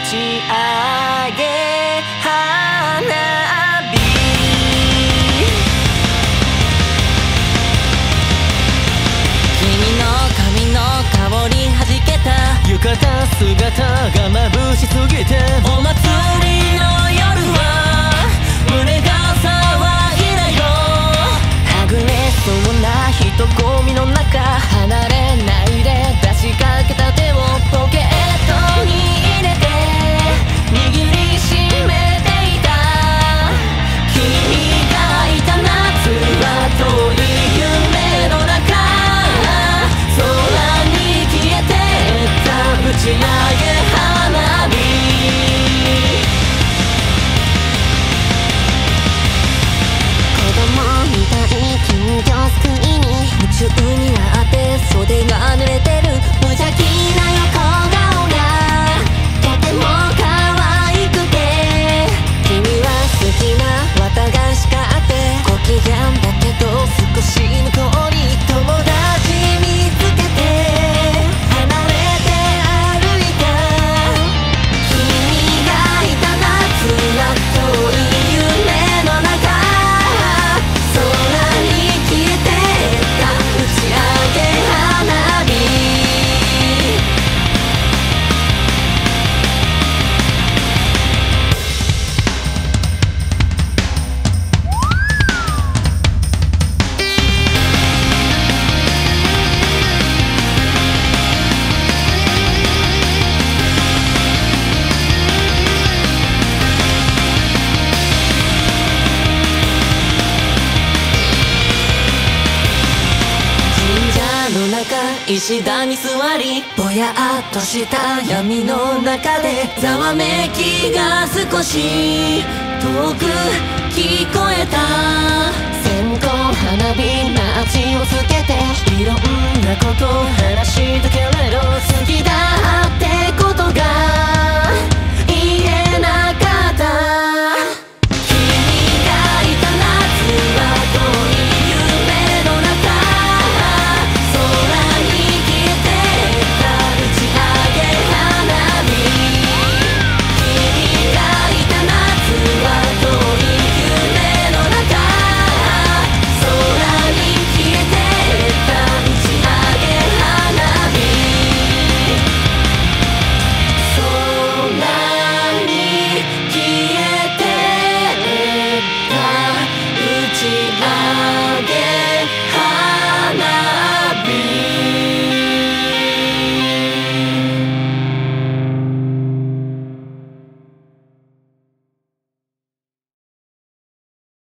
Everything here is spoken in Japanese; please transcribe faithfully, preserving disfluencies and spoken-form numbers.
ち上げ花火君の髪の香りはじけた浴衣姿が眩しすぎてお祭りの夜は胸が騒いだよはぐれそうな人混みの中離れないで出しかけた手をポケットに入れて握りしめていた君がいた夏は遠い夢の中空に消えてった打ち上げ花火子供みたい金魚すくいに夢中になって袖が濡れてる無邪気な横顔がとても可愛くて君は好きな綿菓子買ってご機嫌だけど少しぬこり友達見つけて離れて歩いた君がいた夏は遠い夢の中空に消えてった打ち上げ花火神社の中石段に座りぼやっとした闇の中でざわめきが少し遠く聞こえた線香花火マッチをつけていろんなこと話したけれど